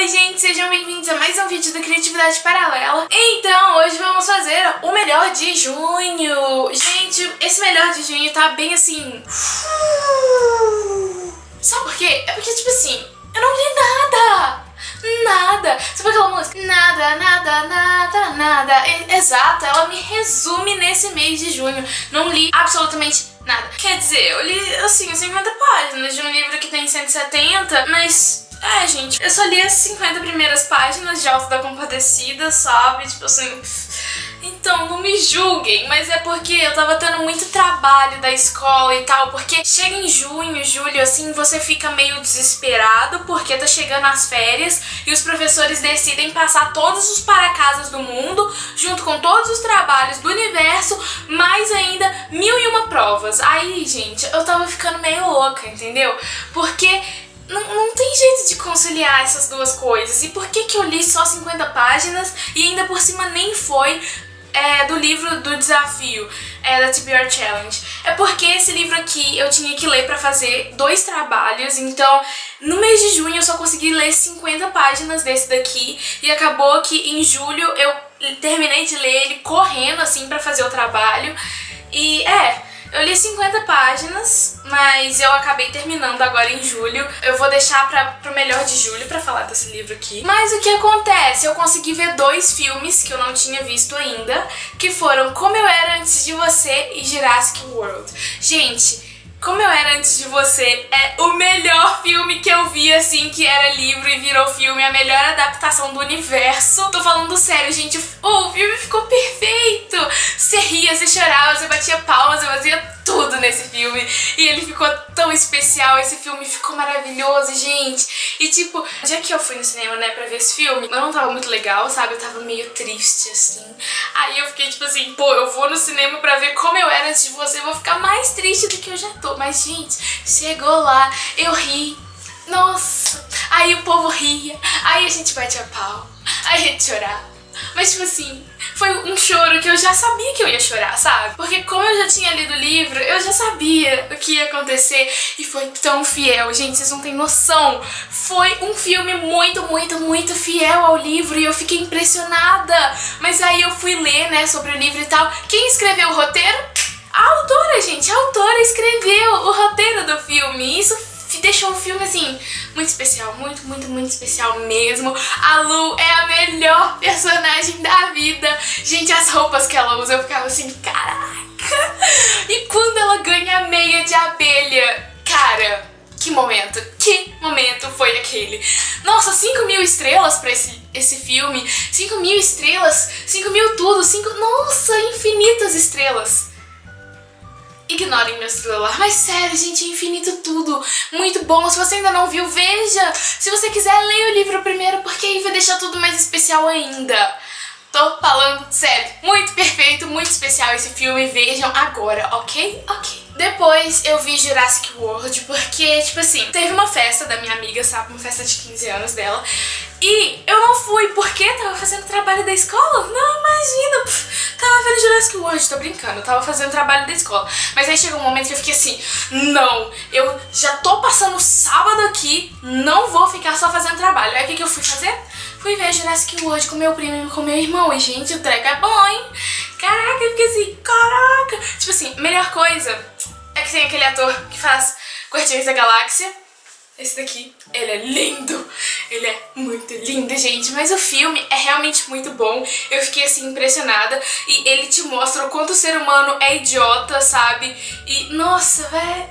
Oi gente, sejam bem-vindos a mais um vídeo da Criatividade Paralela. Então, hoje vamos fazer o melhor de junho. Gente, esse melhor de junho tá bem assim... Sabe por quê? É porque, tipo assim, eu não li nada. Nada. Sabe aquela música? Nada, nada, nada, nada. Exato, ela me resume nesse mês de junho. Não li absolutamente nada. Quer dizer, eu li, assim, 50 páginas de um livro que tem 170, mas... gente, eu só li as 50 primeiras páginas de Alto da Compadecida, sabe? Tipo assim... Então, não me julguem, mas é porque eu tava tendo muito trabalho da escola e tal, porque chega em junho, julho, assim, você fica meio desesperado porque tá chegando as férias e os professores decidem passar todos os para-casas do mundo, junto com todos os trabalhos do universo, mais ainda 1001 provas. Aí, gente, eu tava ficando meio louca, entendeu? Porque... Não tem jeito de conciliar essas duas coisas. E por que que eu li só 50 páginas e ainda por cima nem foi do livro do desafio, da TBR Challenge? É porque esse livro aqui eu tinha que ler pra fazer 2 trabalhos, então no mês de junho eu só consegui ler 50 páginas desse daqui e acabou que em julho eu terminei de ler ele correndo assim pra fazer o trabalho. E eu li 50 páginas, mas eu acabei terminando agora em julho. Eu vou deixar pro melhor de julho pra falar desse livro aqui. Mas o que acontece? Eu consegui ver 2 filmes que eu não tinha visto ainda, que foram Como Eu Era Antes de Você e Jurassic World. Gente, Como Eu Era Antes de Você é o melhor filme que eu vi, assim, que era livro e virou filme, a melhor adaptação do universo. Tô falando sério, gente, o filme ficou perfeito! Você ria, você chorava, você batia palmas, você fazia tudo nesse filme. E ele ficou tão especial, esse filme ficou maravilhoso, gente. E tipo, o dia que eu fui no cinema, né, pra ver esse filme, eu não tava muito legal, sabe? Eu tava meio triste, assim. Aí eu fiquei tipo assim, pô, eu vou no cinema pra ver Como Eu Era Antes de Você, eu vou ficar mais triste do que eu já tô. Mas, gente, chegou lá, eu ri. Nossa, aí o povo ria, aí a gente bate a pau, aí a gente chorava. Mas, tipo assim, foi um choro que eu já sabia que eu ia chorar, sabe? Porque como eu já tinha lido o livro, eu já sabia o que ia acontecer. E foi tão fiel, gente, vocês não têm noção. Foi um filme muito, muito, muito fiel ao livro e eu fiquei impressionada. Mas aí eu fui ler, né, sobre o livro e tal. Quem escreveu o roteiro? A autora, gente, a autora escreveu o roteiro do filme. Isso deixou o filme, assim, muito especial, muito, muito, muito especial mesmo. A Lu é a melhor personagem da vida. Gente, as roupas que ela usa, eu ficava assim, caraca! E quando ela ganha a meia de abelha, cara, que momento foi aquele? Nossa, 5.000 estrelas pra esse filme, 5.000 estrelas, 5.000 tudo, nossa, infinitas estrelas. Ignorem meu celular, mas sério, gente, é infinito tudo, muito bom. Se você ainda não viu, veja. Se você quiser, leia o livro primeiro, porque aí vai deixar tudo mais especial ainda. Tô falando sério, muito perfeito, muito especial esse filme, vejam agora, ok? Ok. Depois eu vi Jurassic World porque, tipo assim, teve uma festa da minha amiga, sabe, uma festa de 15 anos dela, e eu não fui porque tava fazendo trabalho da escola. Não, imagina, tava vendo Jurassic World, tô brincando, eu tava fazendo trabalho da escola. Mas aí chegou um momento que eu fiquei assim, não, eu já tô passando o sábado aqui, não vou ficar só fazendo trabalho. Aí o que eu fui fazer? Fui ver Jurassic World com meu primo e com meu irmão. E, gente, o treco é bom, hein? Caraca, eu fiquei assim, caraca. Tipo assim, melhor coisa é que tem aquele ator que faz Guardiões da Galáxia. Esse daqui, ele é lindo. Ele é muito lindo, gente. Mas o filme é realmente muito bom. Eu fiquei, assim, impressionada. E ele te mostra o quanto o ser humano é idiota, sabe? E, nossa,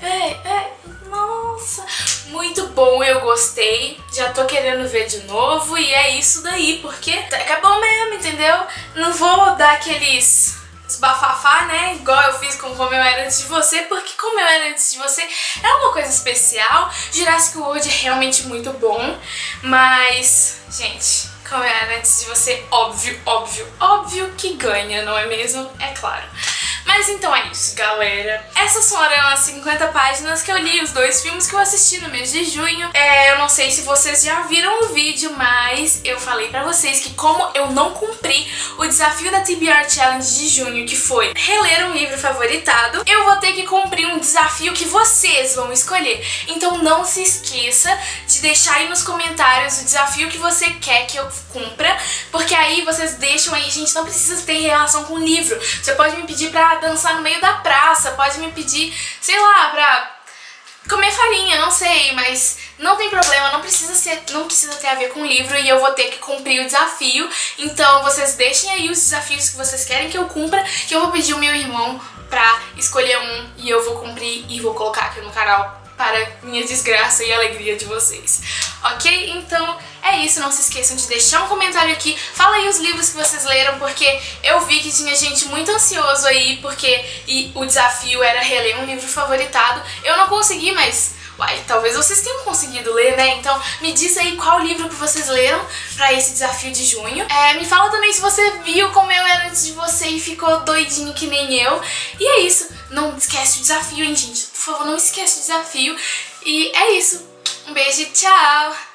nossa, muito bom, eu gostei. Já tô querendo ver de novo e é isso daí, porque acabou mesmo, entendeu? Não vou dar aqueles bafafá, né, igual eu fiz com Como Eu Era Antes de Você, porque Como Eu Era Antes de Você é uma coisa especial. Jurassic World é realmente muito bom, mas, gente, Como Eu Era Antes de Você, óbvio que ganha, não é mesmo? É claro. Mas então é isso, galera. Essas foram as 50 páginas que eu li, os 2 filmes que eu assisti no mês de junho. Eu não sei se vocês já viram o vídeo, mas eu falei pra vocês que como eu não cumpri o desafio da TBR Challenge de junho, que foi reler um livro favoritado, eu vou ter que cumprir um desafio que vocês vão escolher. Então não se esqueça de deixar aí nos comentários o desafio que você quer que eu cumpra, porque aí vocês deixam aí, gente, não precisa ter relação com o livro. Você pode me pedir pra dançar no meio da praça, pode me pedir, sei lá, pra comer farinha, não sei, mas não tem problema, não precisa ter a ver com o livro e eu vou ter que cumprir o desafio. Então vocês deixem aí os desafios que vocês querem que eu cumpra, que eu vou pedir o meu irmão pra escolher um e eu vou cumprir e vou colocar aqui no canal para minha desgraça e alegria de vocês, ok? Então é isso, não se esqueçam de deixar um comentário aqui, fala aí os livros que vocês leram, porque eu vi que tinha gente muito ansioso aí, porque o desafio era reler um livro favoritado. Eu não consegui, mas uai, talvez vocês tenham conseguido ler, né? Então me diz aí qual livro que vocês leram pra esse desafio de junho. Me fala também se você viu como eu era antes de você e ficou doidinho que nem eu. E é isso, não esquece o desafio, hein, gente? Por favor, não esquece o desafio. E é isso, um beijo e tchau!